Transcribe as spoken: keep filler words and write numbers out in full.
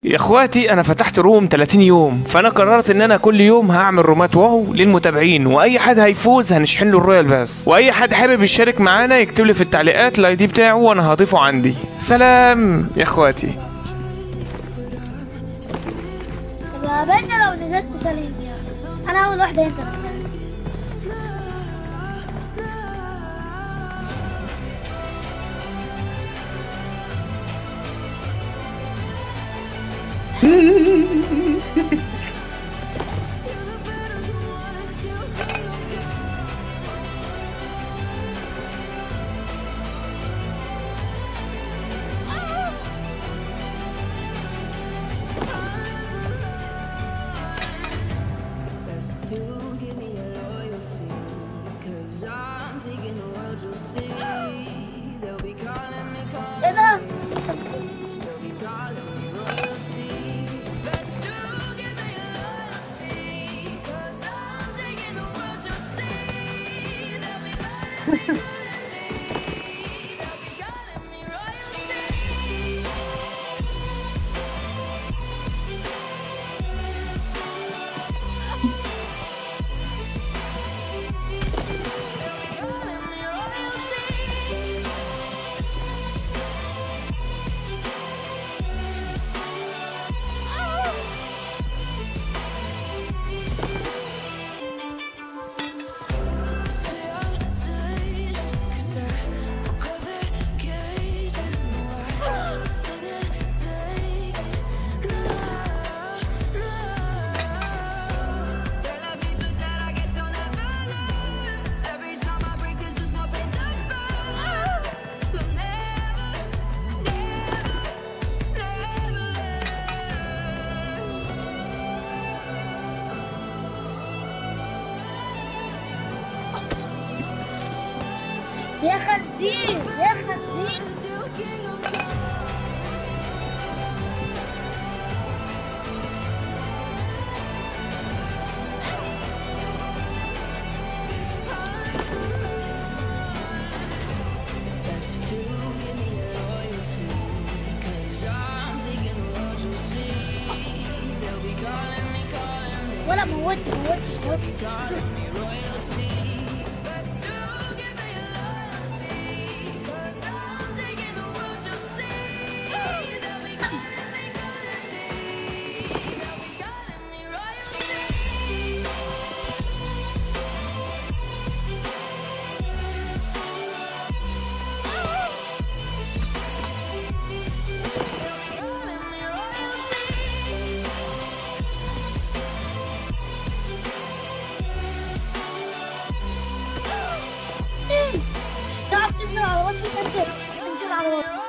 يا اخواتي انا فتحت روم ثلاثين يوم، فانا قررت ان انا كل يوم هعمل رومات واو للمتابعين، واي حد هيفوز هنشحن له الرويال بس، واي حد حابب يشارك معانا يكتب لي في التعليقات الاي دي بتاعه وانا هضيفه عندي. سلام يا اخواتي. طب يا بنا لو نزلت سليم انا اول واحده ينزل. ايه ده؟ يا خنزير يا خنزير. ولا موتني موتني موتني. تعرف تنزل على وصفي؟ انزل انزل على وصفي.